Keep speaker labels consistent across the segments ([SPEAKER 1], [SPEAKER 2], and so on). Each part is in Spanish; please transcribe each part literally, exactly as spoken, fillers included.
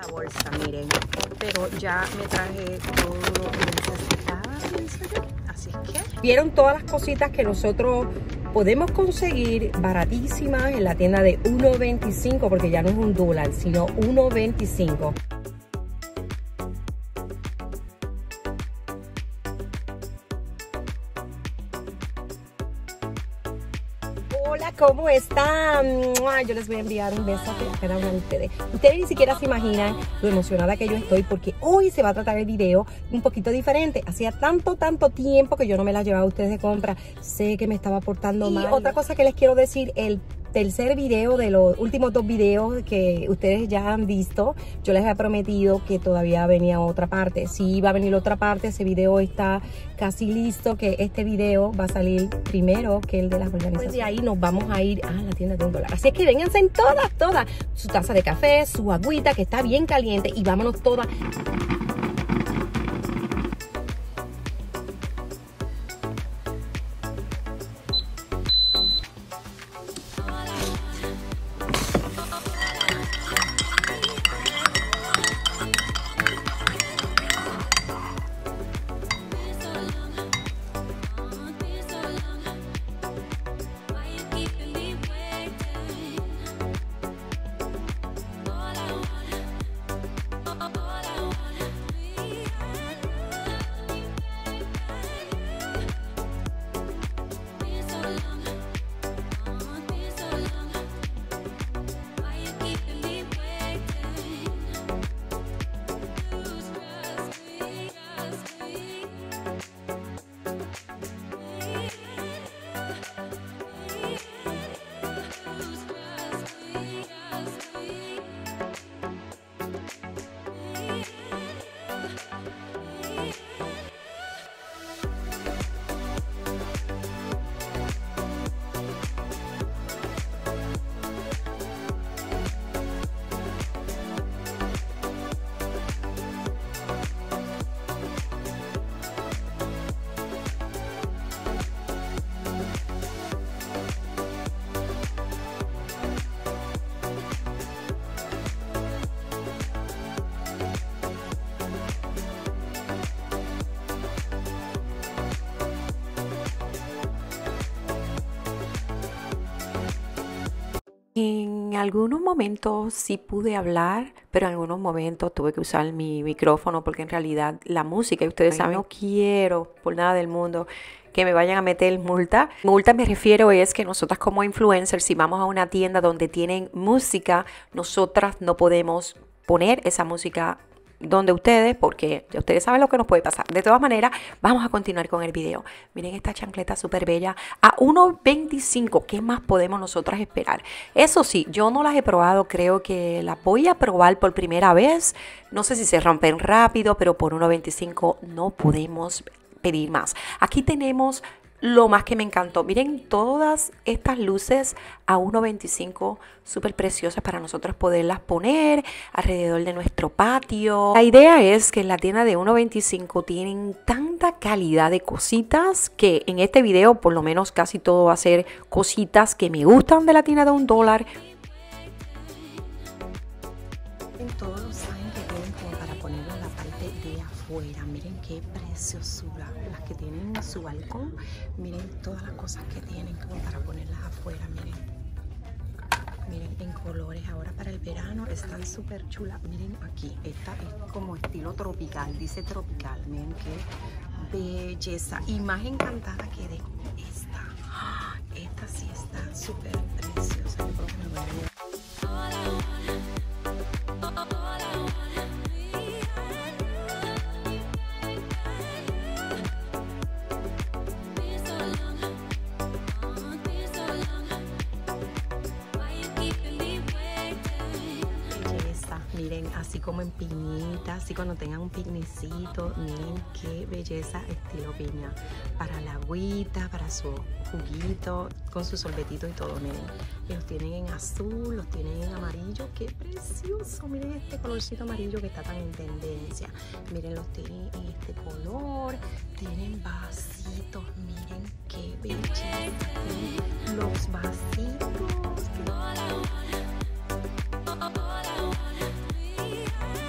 [SPEAKER 1] la bolsa, miren. Pero ya me traje todo lo que necesitaba, pienso yo. Así es que... Vieron todas las cositas que nosotros podemos conseguir baratísimas en la tienda de uno veinticinco, porque ya no es un dólar, sino uno veinticinco. Hola, ¿cómo están? Yo les voy a enviar un beso a cada una de ustedes. Ustedes ni siquiera se imaginan lo emocionada que yo estoy porque hoy se va a tratar el video un poquito diferente. Hacía tanto, tanto tiempo que yo no me la llevaba a ustedes de compra. Sé que me estaba portando mal. Y otra cosa que les quiero decir, el tercer video de los últimos dos videos que ustedes ya han visto, yo les he prometido que todavía venía otra parte. Sí, va a venir otra parte. Ese video está casi listo, que este video va a salir primero que el de las organizaciones. Pues de ahí nos vamos a ir a la tienda de un dólar. Así es que vénganse en todas, todas. Su taza de café, su agüita que está bien caliente y vámonos todas. En algunos momentos sí pude hablar, pero en algunos momentos tuve que usar mi micrófono porque en realidad la música, y ustedes saben, no quiero por nada del mundo que me vayan a meter multa. Multa me refiero es que nosotras como influencers, si vamos a una tienda donde tienen música, nosotras no podemos poner esa música donde ustedes, porque ustedes saben lo que nos puede pasar. De todas maneras, vamos a continuar con el video. Miren esta chancleta súper bella a uno veinticinco. ¿Qué más podemos nosotras esperar? Eso sí, yo no las he probado. Creo que las voy a probar por primera vez. No sé si se rompen rápido, pero por uno veinticinco no podemos pedir más. Aquí tenemos lo más que me encantó. Miren todas estas luces a uno veinticinco, súper preciosas para nosotros poderlas poner alrededor de nuestro patio. La idea es que en la tienda de uno veinticinco tienen tanta calidad de cositas que en este video por lo menos casi todo va a ser cositas que me gustan de la tienda de un dólar. En todos los signs que tienen como para ponerlo en la parte de afuera. Miren qué preciosura. Las que tienen su balcón. Miren todas las cosas que tienen como para ponerlas afuera, miren. Miren en colores, ahora para el verano están súper chulas. Miren aquí, esta es como estilo tropical, dice tropical. Miren qué belleza. Y más encantada quedé con esta. Esta sí está súper preciosa. Yo creo que me voy a llevar. Miren, así como en piñita, así cuando tengan un picnicito, miren qué belleza estilo piña. Para la agüita, para su juguito, con su sorbetito y todo, miren. Los tienen en azul, los tienen en amarillo, qué precioso. Miren este colorcito amarillo que está tan en tendencia. Miren, los tienen en este color, tienen vasitos, miren qué belleza. Miren los vasitos.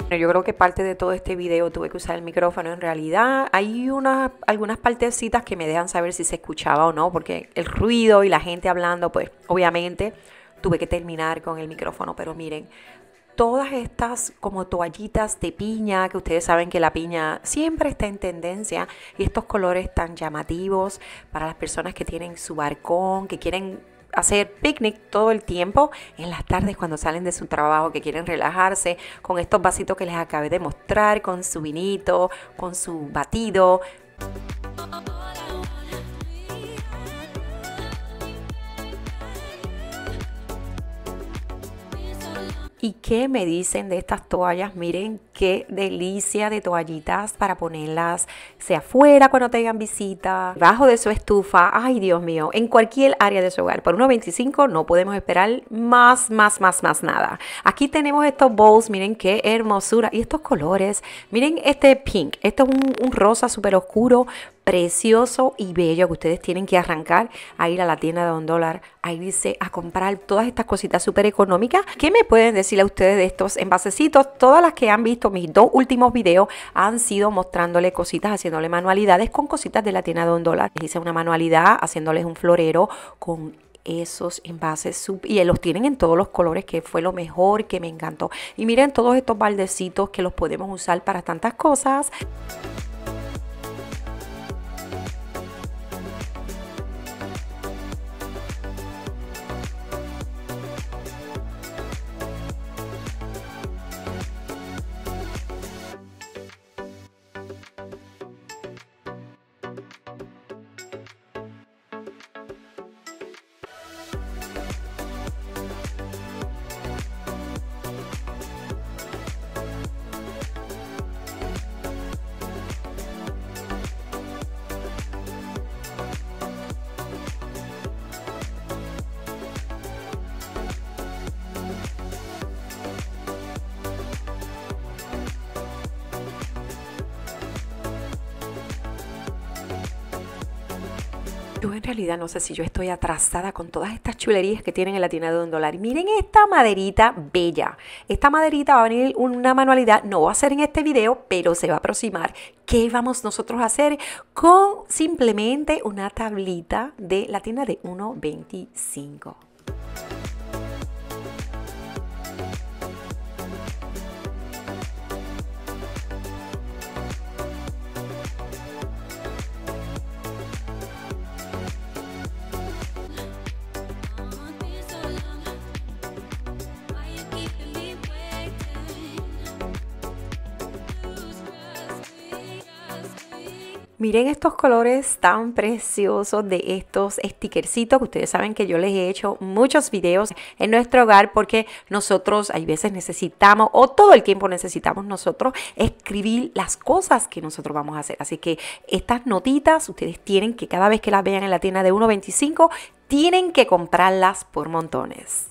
[SPEAKER 1] Yo creo que parte de todo este video tuve que usar el micrófono. En realidad hay unas, algunas partecitas que me dejan saber si se escuchaba o no, porque el ruido y la gente hablando, pues obviamente tuve que terminar con el micrófono. Pero miren, todas estas como toallitas de piña, que ustedes saben que la piña siempre está en tendencia, y estos colores tan llamativos para las personas que tienen su balcón, que quieren hacer picnic todo el tiempo en las tardes cuando salen de su trabajo, que quieren relajarse con estos vasitos que les acabé de mostrar, con su vinito, con su batido. ¿Y qué me dicen de estas toallas? Miren qué delicia de toallitas para ponerlas sea afuera cuando tengan visita, debajo de su estufa. Ay, Dios mío, en cualquier área de su hogar. Por uno veinticinco no podemos esperar más, más, más, más nada. Aquí tenemos estos bowls, miren qué hermosura. Y estos colores, miren este pink. Esto es un, un rosa súper oscuro, precioso y bello, que ustedes tienen que arrancar a ir a la tienda de un dólar, a irse a comprar todas estas cositas súper económicas. ¿Qué me pueden decir a ustedes de estos envasecitos? Todas las que han visto mis dos últimos videos han sido mostrándole cositas, haciéndole manualidades con cositas de la tienda de un dólar. Les hice una manualidad haciéndoles un florero con esos envases y los tienen en todos los colores, que fue lo mejor que me encantó. Y miren todos estos baldecitos que los podemos usar para tantas cosas. Yo en realidad no sé si yo estoy atrasada con todas estas chulerías que tienen en la tienda de un dólar. Miren esta maderita bella. Esta maderita va a venir una manualidad, no va a ser en este video, pero se va a aproximar. ¿Qué vamos nosotros a hacer con simplemente una tablita de la tienda de uno veinticinco? Miren estos colores tan preciosos de estos stickercitos, que ustedes saben que yo les he hecho muchos videos en nuestro hogar, porque nosotros hay veces necesitamos, o todo el tiempo necesitamos nosotros, escribir las cosas que nosotros vamos a hacer. Así que estas notitas ustedes tienen que, cada vez que las vean en la tienda de uno veinticinco, tienen que comprarlas por montones.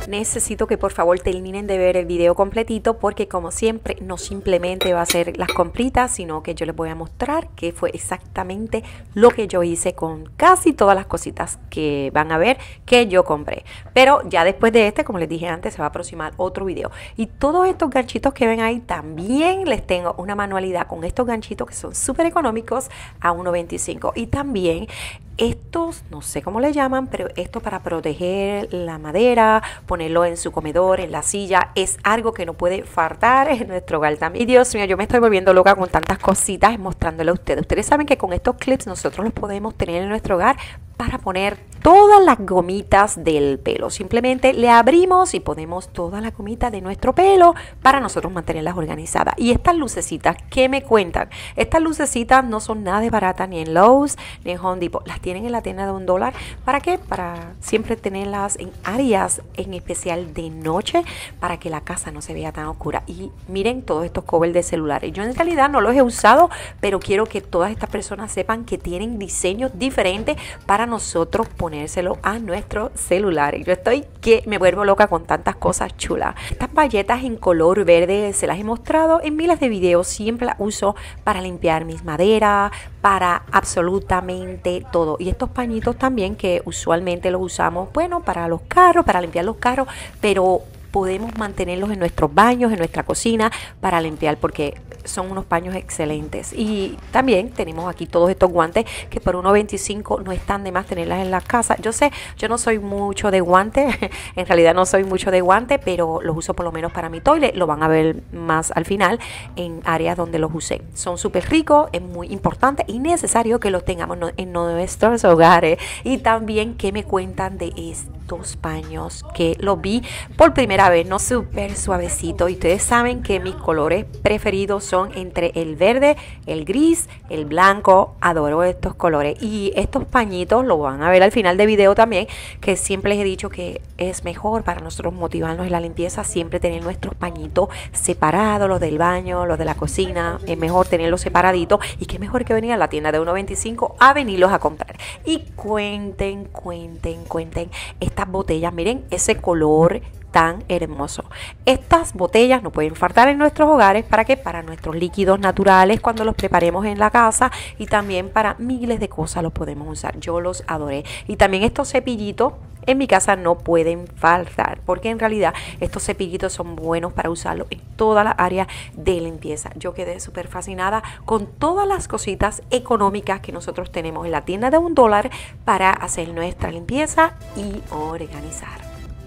[SPEAKER 1] necesito que por favor terminen de ver el video completito, porque como siempre no simplemente va a ser las compritas, sino que yo les voy a mostrar qué fue exactamente lo que yo hice con casi todas las cositas que van a ver que yo compré. Pero ya después de este, como les dije antes, se va a aproximar otro video. Y todos estos ganchitos que ven ahí, también les tengo una manualidad con estos ganchitos que son súper económicos a uno veinticinco. Y también estos, no sé cómo le llaman, pero esto para proteger la madera, ponerlo en su comedor, en la silla, es algo que no puede faltar en nuestro hogar también. Y Dios mío, yo me estoy volviendo loca con tantas cositas mostrándole a ustedes. Ustedes saben que con estos clips nosotros los podemos tener en nuestro hogar para poner todas las gomitas del pelo. Simplemente le abrimos y ponemos todas las gomitas de nuestro pelo para nosotros mantenerlas organizadas. Y estas lucecitas, ¿qué me cuentan? Estas lucecitas no son nada de baratas ni en Lowe's ni en Home Depot. Las tienen en la tienda de un dólar. ¿Para qué? Para siempre tenerlas en áreas en especial de noche, para que la casa no se vea tan oscura. Y miren todos estos covers de celulares. Yo en realidad no los he usado, pero quiero que todas estas personas sepan que tienen diseños diferentes para nosotros ponérselo a nuestros celulares. Yo estoy que me vuelvo loca con tantas cosas chulas. Estas bayetas en color verde se las he mostrado en miles de videos. Siempre las uso para limpiar mis maderas, para absolutamente todo. Y estos pañitos también, que usualmente los usamos, bueno, para los carros, para limpiar los carros, pero podemos mantenerlos en nuestros baños, en nuestra cocina, para limpiar, porque son unos paños excelentes. Y también tenemos aquí todos estos guantes que por uno veinticinco no están de más tenerlas en la casa. Yo sé, yo no soy mucho de guantes, en realidad no soy mucho de guantes, pero los uso por lo menos para mi toilet. Lo van a ver más al final en áreas donde los usé. Son súper ricos, es muy importante y necesario que los tengamos en nuestros hogares. Y también, ¿qué me cuentan de estos paños? Que los vi por primera vez, no, súper suavecito. Y ustedes saben que mis colores preferidos son entre el verde, el gris, el blanco. Adoro estos colores. Y estos pañitos lo van a ver al final del video también, que siempre les he dicho que es mejor para nosotros motivarnos en la limpieza, siempre tener nuestros pañitos separados, los del baño, los de la cocina. Es mejor tenerlos separaditos. Y qué mejor que venir a la tienda de uno veinticinco a venirlos a comprar. Y cuenten, cuenten, cuenten estas botellas. Miren ese color tan hermoso. Estas botellas no pueden faltar en nuestros hogares. ¿Para qué? Para nuestros líquidos naturales cuando los preparemos en la casa, y también para miles de cosas los podemos usar. Yo los adoré. Y también estos cepillitos en mi casa no pueden faltar, porque en realidad estos cepillitos son buenos para usarlo en toda la área de limpieza. Yo quedé súper fascinada con todas las cositas económicas que nosotros tenemos en la tienda de un dólar para hacer nuestra limpieza y organizar.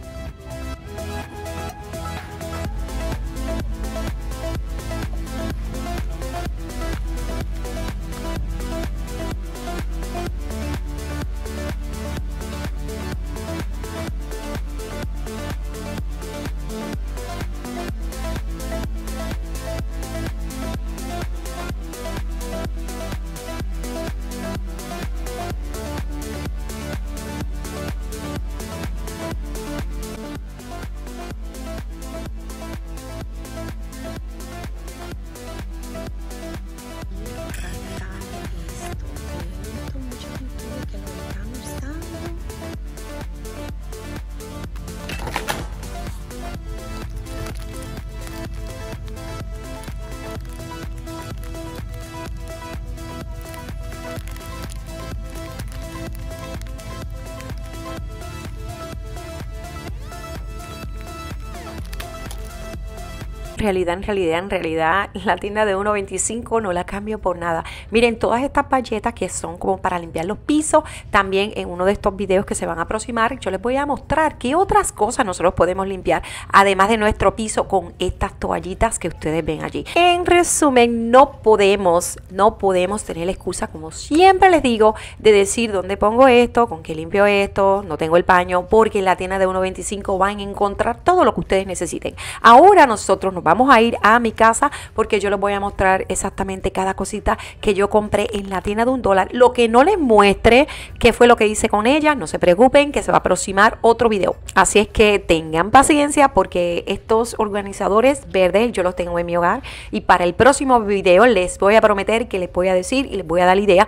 [SPEAKER 1] realidad, en realidad, en realidad, la tienda de uno veinticinco no la cambio por nada. Miren, todas estas palletas que son como para limpiar los pisos, también en uno de estos videos que se van a aproximar, yo les voy a mostrar qué otras cosas nosotros podemos limpiar, además de nuestro piso, con estas toallitas que ustedes ven allí. En resumen, no podemos, no podemos tener la excusa, como siempre les digo, de decir dónde pongo esto, con qué limpio esto, no tengo el paño, porque en la tienda de uno veinticinco van a encontrar todo lo que ustedes necesiten. Ahora nosotros nos vamos a ir a mi casa porque yo les voy a mostrar exactamente cada cosita que yo compré en la tienda de un dólar. Lo que no les muestre qué fue lo que hice con ella, no se preocupen, que se va a aproximar otro video. Así es que tengan paciencia, porque estos organizadores verdes yo los tengo en mi hogar, y para el próximo video les voy a prometer que les voy a decir y les voy a dar la idea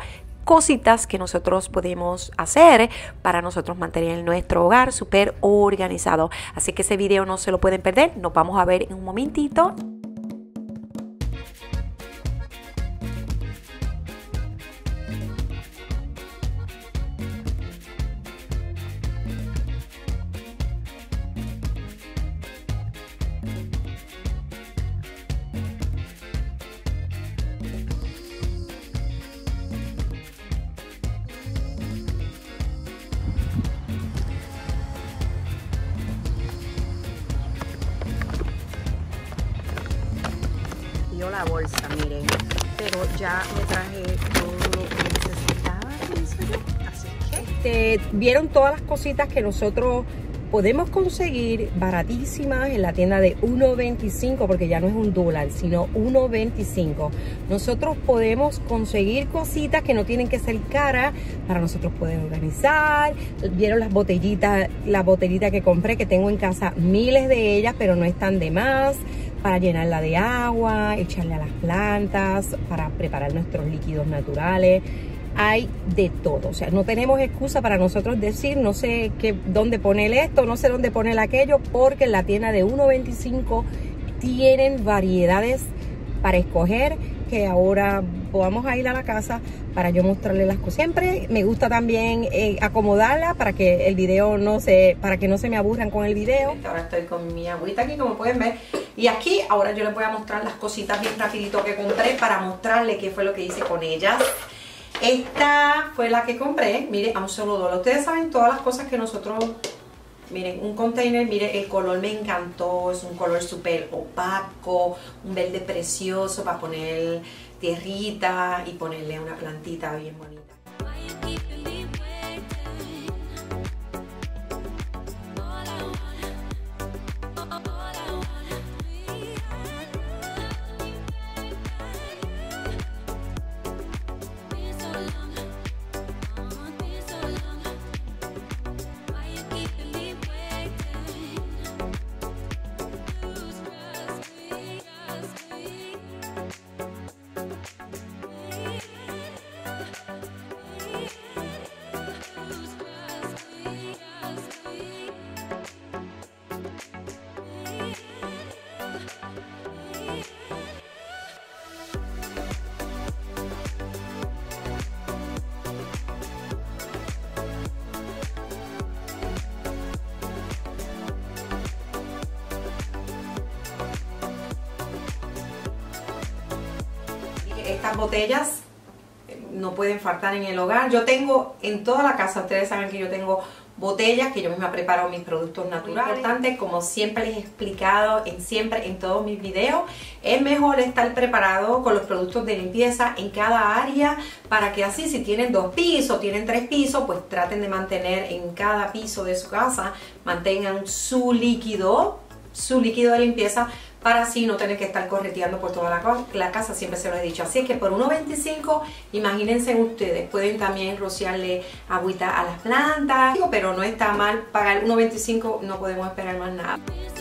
[SPEAKER 1] cositas que nosotros podemos hacer para nosotros mantener nuestro hogar súper organizado. Así que ese video no se lo pueden perder. Nos vamos a ver en un momentito. La bolsa, miren, pero ya me traje todo lo que necesitaba, pienso yo. Así que eh, vieron todas las cositas que nosotros podemos conseguir baratísimas en la tienda de uno veinticinco, porque ya no es un dólar, sino uno veinticinco. Nosotros podemos conseguir cositas que no tienen que ser caras para nosotros poder organizar. Vieron las botellitas, la botellita que compré, que tengo en casa miles de ellas, pero no están de más, para llenarla de agua, echarle a las plantas, para preparar nuestros líquidos naturales. Hay de todo, o sea, no tenemos excusa para nosotros decir, no sé qué, dónde poner esto, no sé dónde poner aquello, porque en la tienda de uno veinticinco tienen variedades para escoger, que ahora vamos a ir a la casa para yo mostrarles las cosas. Siempre me gusta también eh, acomodarla para que el video no se, para que no se me aburran con el video. Ahora estoy con mi agüita aquí, como pueden ver. Y aquí ahora yo les voy a mostrar las cositas bien rapidito que compré para mostrarles qué fue lo que hice con ellas. Esta fue la que compré, mire, a un solo dólar. Ustedes saben todas las cosas que nosotros... Miren, un container, mire, el color me encantó, es un color súper opaco, un verde precioso para poner tierrita y ponerle una plantita bien bonita. Estas botellas no pueden faltar en el hogar. Yo tengo en toda la casa, ustedes saben que yo tengo botellas que yo misma preparo mis productos naturales. Importante, como siempre les he explicado en siempre en todos mis videos, es mejor estar preparado con los productos de limpieza en cada área, para que así, si tienen dos pisos, tienen tres pisos, pues traten de mantener en cada piso de su casa, mantengan su líquido, su líquido de limpieza, para así no tener que estar correteando por toda la, la casa, siempre se lo he dicho. Así es que por uno veinticinco, imagínense ustedes, pueden también rociarle agüita a las plantas, pero no está mal pagar uno veinticinco, no podemos esperar más nada.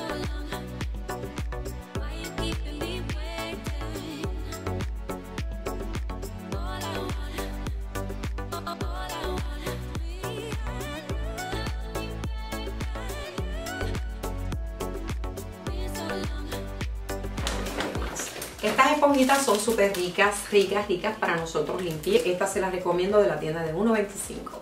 [SPEAKER 1] Estas esponjitas son súper ricas, ricas, ricas para nosotros limpiar. Estas se las recomiendo de la tienda de uno veinticinco.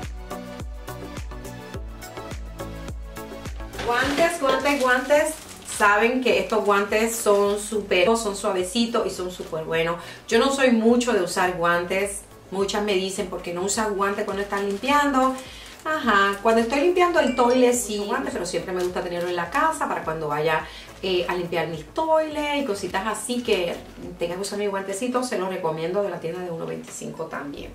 [SPEAKER 1] Guantes, guantes, guantes, saben que estos guantes son súper, son suavecitos y son súper buenos. Yo no soy mucho de usar guantes. Muchas me dicen, ¿por qué no usas guantes cuando estás limpiando? Ajá, cuando estoy limpiando el toilet sí, guantes, pero siempre me gusta tenerlo en la casa para cuando vaya eh, a limpiar mis toilets y cositas así que tenga que usar mis guantecitos. Se los recomiendo de la tienda de uno veinticinco también.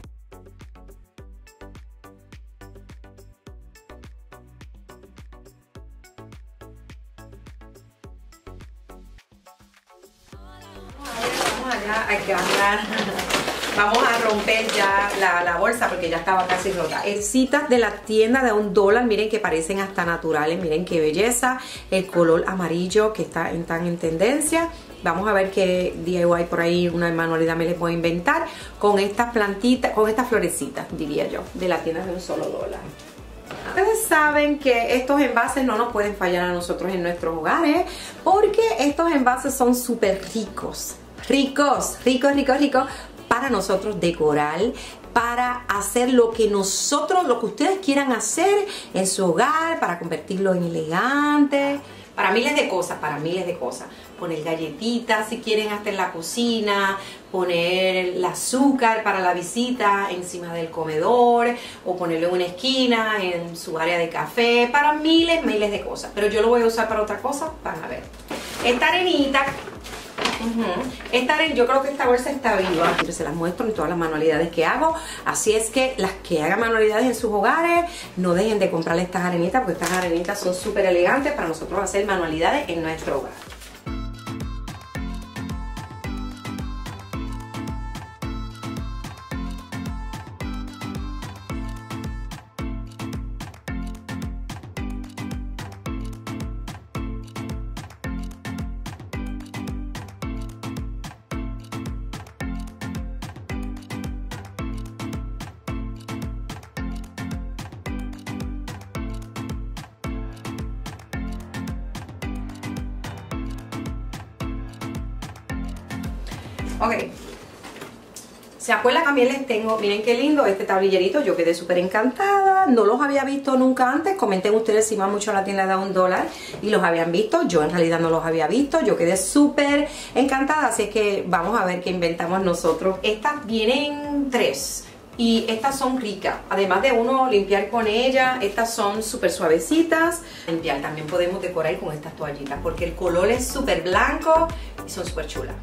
[SPEAKER 1] Vamos allá a cambiar. Vamos a romper ya la, la bolsa porque ya estaba casi rota. Bolsitas de la tienda de un dólar, miren que parecen hasta naturales, miren qué belleza. El color amarillo que está en, tan en tendencia. Vamos a ver qué D I Y por ahí, una manualidad me les voy a inventar con estas plantitas, con estas florecitas, diría yo, de la tienda de un solo dólar. Ustedes saben que estos envases no nos pueden fallar a nosotros en nuestros hogares porque estos envases son súper ricos. Ricos, ricos, ricos, ricos. Para nosotros decorar, para hacer lo que nosotros, lo que ustedes quieran hacer en su hogar, para convertirlo en elegante, para miles de cosas, para miles de cosas. Poner galletitas si quieren hasta en la cocina, poner el azúcar para la visita encima del comedor o ponerlo en una esquina en su área de café, para miles, miles de cosas. Pero yo lo voy a usar para otra cosa, van a ver. Esta arenita. Uh-huh. Esta, yo creo que esta bolsa está viva. Se las muestro en todas las manualidades que hago. Así es que las que hagan manualidades en sus hogares, no dejen de comprarle estas arenitas, porque estas arenitas son súper elegantes para nosotros hacer manualidades en nuestro hogar. Ok, ¿se acuerdan? También les tengo, miren qué lindo este tablillerito, yo quedé súper encantada, no los había visto nunca antes. Comenten ustedes si van mucho a la tienda de un dólar y los habían visto. Yo en realidad no los había visto, yo quedé súper encantada, así que vamos a ver qué inventamos nosotros. Estas vienen tres y estas son ricas, además de uno limpiar con ellas, estas son súper suavecitas. Limpiar también podemos decorar con estas toallitas porque el color es súper blanco y son súper chulas.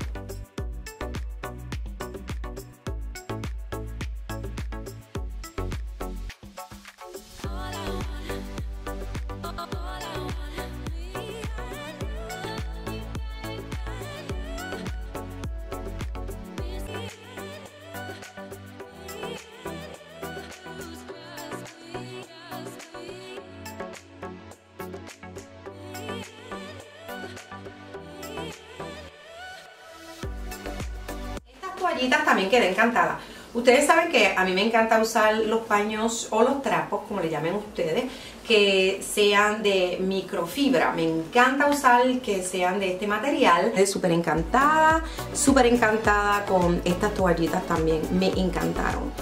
[SPEAKER 1] Toallitas también quedé encantada. Ustedes saben que a mí me encanta usar los paños o los trapos, como le llamen ustedes, que sean de microfibra. Me encanta usar que sean de este material. Estoy súper encantada, súper encantada con estas toallitas también. Me encantaron.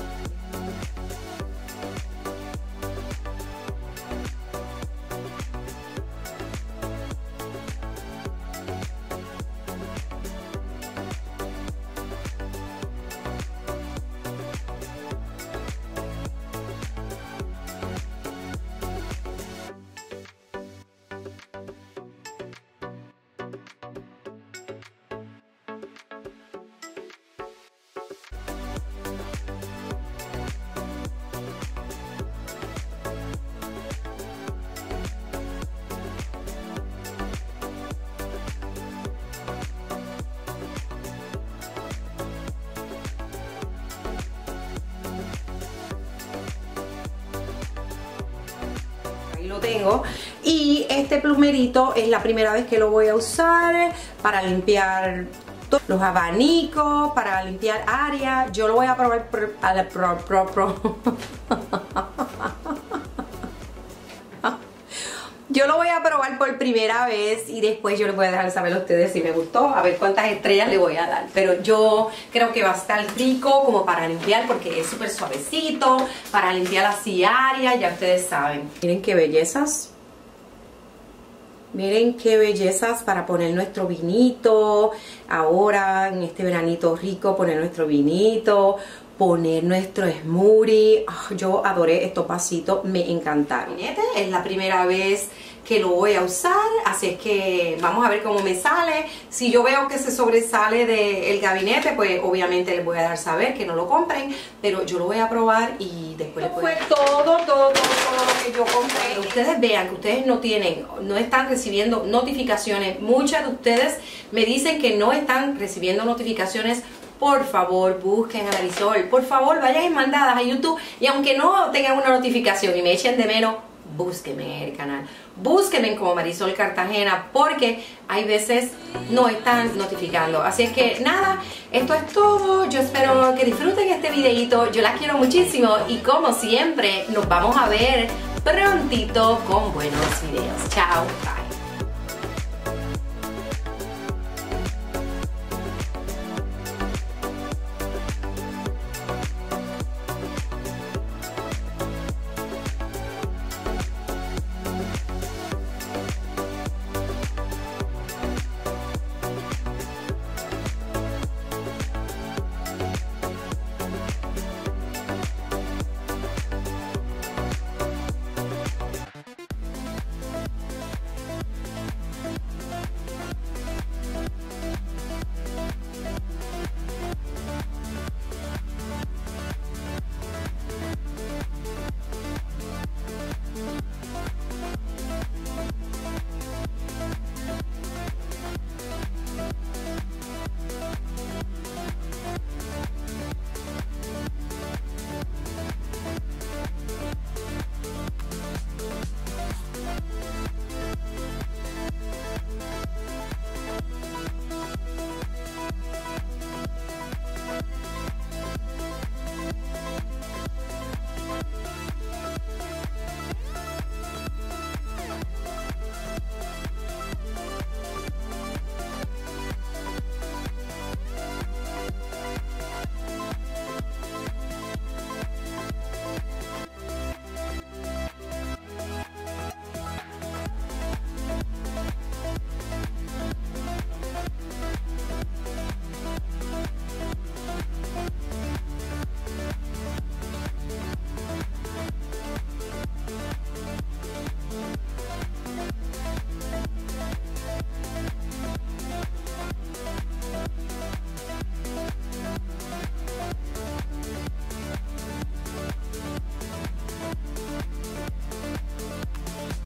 [SPEAKER 1] Lo tengo y este plumerito es la primera vez que lo voy a usar para limpiar los abanicos, para limpiar áreas. Yo lo voy a probar por, a la pro, pro, pro. Yo lo voy a probar por primera vez y después yo les voy a dejar saber a ustedes si me gustó, a ver cuántas estrellas le voy a dar. Pero yo creo que va a estar rico como para limpiar porque es súper suavecito, para limpiar así áreas, ya ustedes saben. Miren qué bellezas. Miren qué bellezas para poner nuestro vinito. Ahora, en este veranito rico, poner nuestro vinito, poner nuestro smoothie. Oh, yo adoré estos vasitos, me encantaron. Es la primera vez que lo voy a usar, así es que vamos a ver cómo me sale. Si yo veo que se sobresale del gabinete, pues obviamente les voy a dar saber que no lo compren, pero yo lo voy a probar y después les voy a... Fue todo, todo, todo, todo lo que yo compré. Pero ustedes vean que ustedes no tienen, no están recibiendo notificaciones. Muchas de ustedes me dicen que no están recibiendo notificaciones. Por favor, busquen a Marisol. Por favor, vayan en mandadas a YouTube. Y aunque no tengan una notificación y me echen de menos, búsquenme en el canal. Búsquenme como Marisol Cartagena, porque hay veces no están notificando. Así es que nada, esto es todo. Yo espero que disfruten este videito. Yo las quiero muchísimo y como siempre nos vamos a ver prontito con buenos videos. Chao. Bye.